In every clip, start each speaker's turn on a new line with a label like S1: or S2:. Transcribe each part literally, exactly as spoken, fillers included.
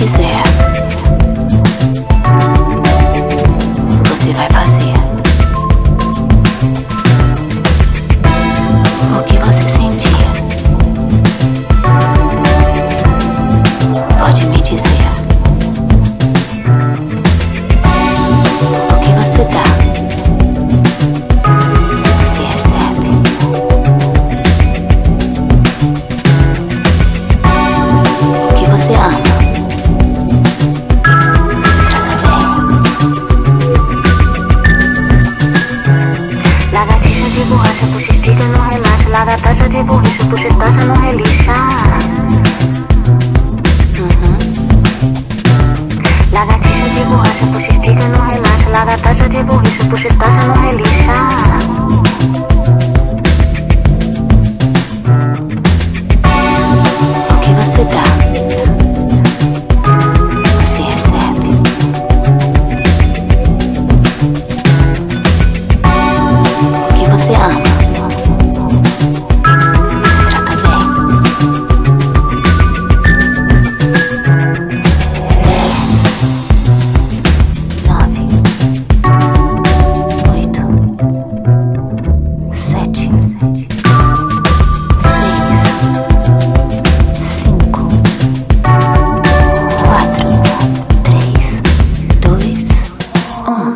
S1: quiser, você vai fazer. O que você sentir, pode me dizer. O que você dá, você recebe. O que você ama, se trata bem.
S2: Lagartixa de borracha, puxa estica, não relaxa. Lagartaxa de borracha, puxa estacha, não relixa.
S1: Uhum.
S2: Lagartixa de borracha, puxa estica, não relaxa. Lagartaxa de borracha, puxa estacha, não relixa.
S1: O que você dá, você recebe. O que você ama, se trata bem. Dez, nove, oito, sete, seis, cinco, quatro, três, dois, um.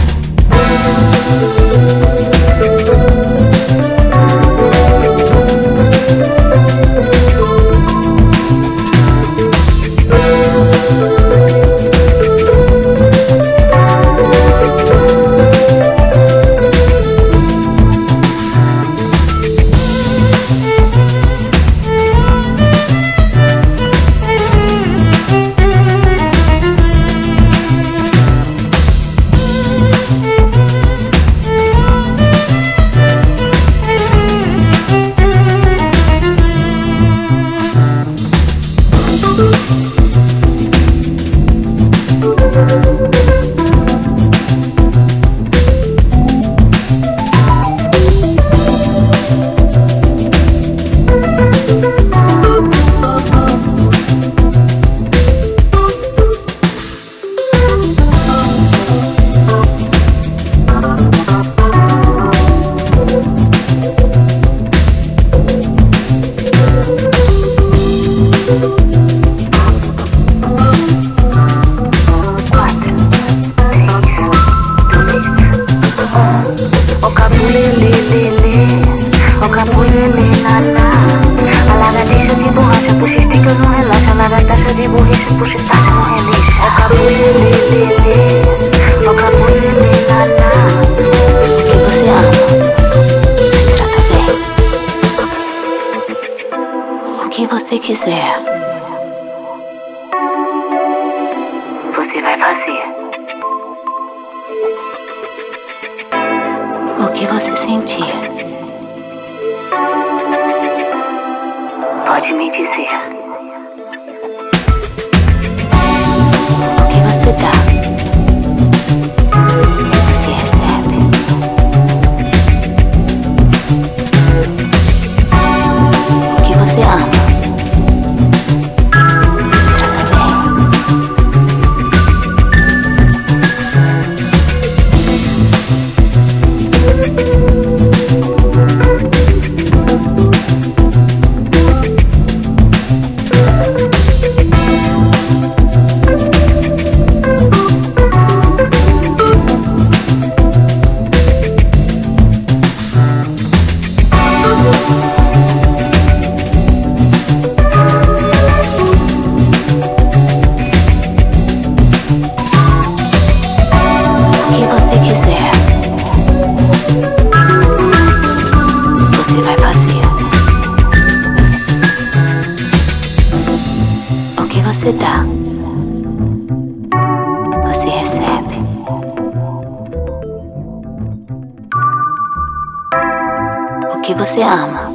S1: O que você quiser,
S2: Você vai fazer.
S1: o que você sentir,
S2: Pode me dizer.
S1: o que você dá, você recebe. O que você ama, se trata bem. O que você quiser, você vai fazer. O que você dá, você recebe. O que você ama,